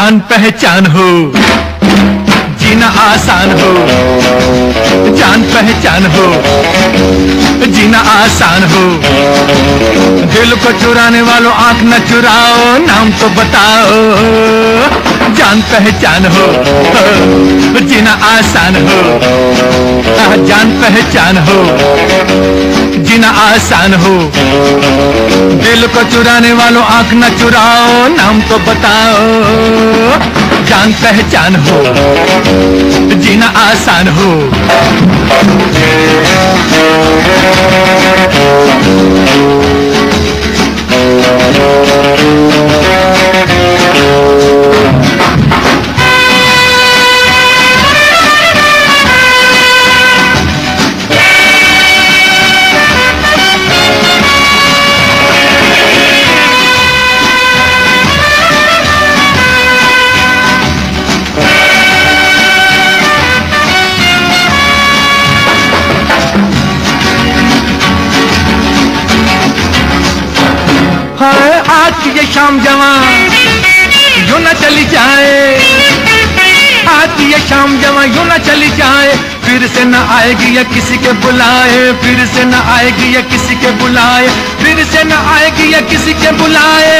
जान पहचान हो, जीना आसान हो। जान पहचान हो, जीना आसान हो। दिल को चुराने वालों आंख न चुराओ, नाम तो बताओ। जान पहचान हो, जीना आसान हो। जान पहचान हो, जीना आसान हो। दिल को चुराने वालों आंख न चुराओ, नाम तो बताओ। जान पहचान हो, जीना आसान हो। आज की ये शाम जवां यूं न चली जाए, आज की ये शाम जवां यूं न चली जाए। फिर से न आएगी या किसी के बुलाए, फिर से न आएगी या किसी के बुलाए, फिर से न आएगी या किसी के बुलाए।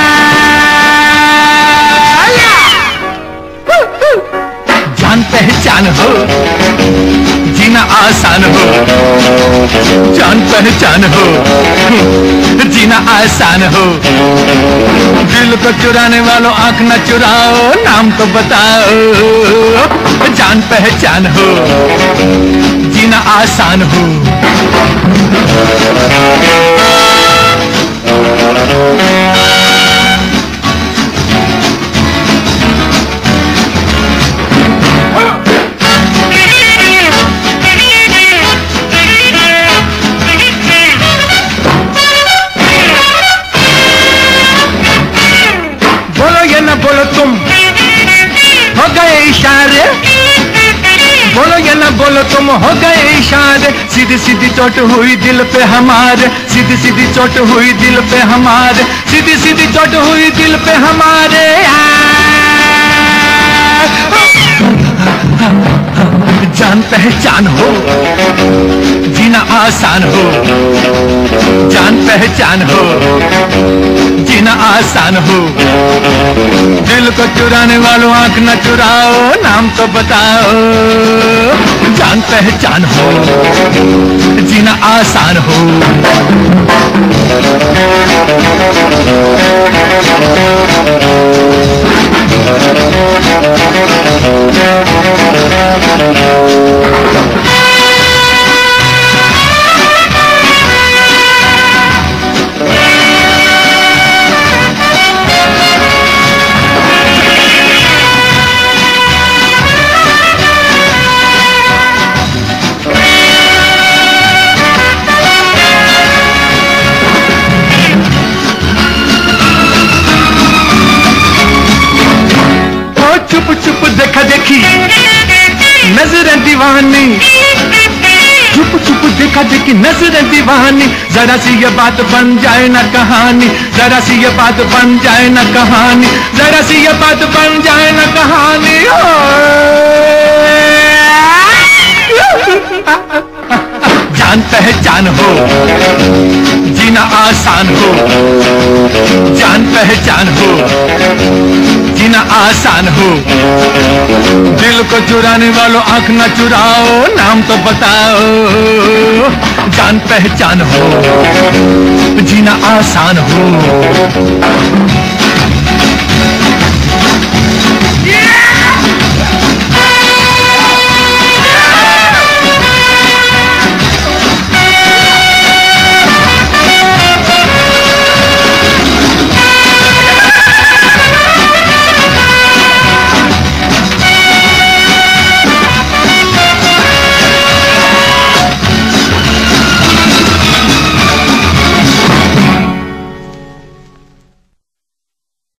जान पहचान हो, जीना आसान हो। जान पहचान हो, जीना आसान हो। दिल को चुराने वालों आंख न चुराओ, नाम तो बताओ। जान पहचान हो, जीना आसान हो। बोलो तुम हो गए इशारे, बोलो या ना बोलो तुम हो गए इशारे। सीधी सीधी चोट हुई दिल पे हमारे, सीधी सीधी चोट हुई दिल पे हमारे, सीधी सीधी चोट हुई दिल पे हमारे। जान पहचान हो, जीना आसान हो। जान पहचान हो, जीना आसान हो। दिल को चुराने वालों आंख न चुराओ, नाम तो बताओ। जान पहचान हो, जीना आसान हो। चुप चुप देखा देखी नजरें दीवानी, चुप चुप देखा देखी नजरें दीवानी। जरा सी ये बात बन जाए ना कहानी, जरा सी ये बात बन जाए ना कहानी, जरा सी ये बात बन जाए ना कहानी। जान पहचान हो, जीना आसान हो। जान पहचान हो, जीना आसान हो। दिल को चुराने वालों आंख न चुराओ, नाम तो बताओ। जान पहचान हो, जीना आसान हो।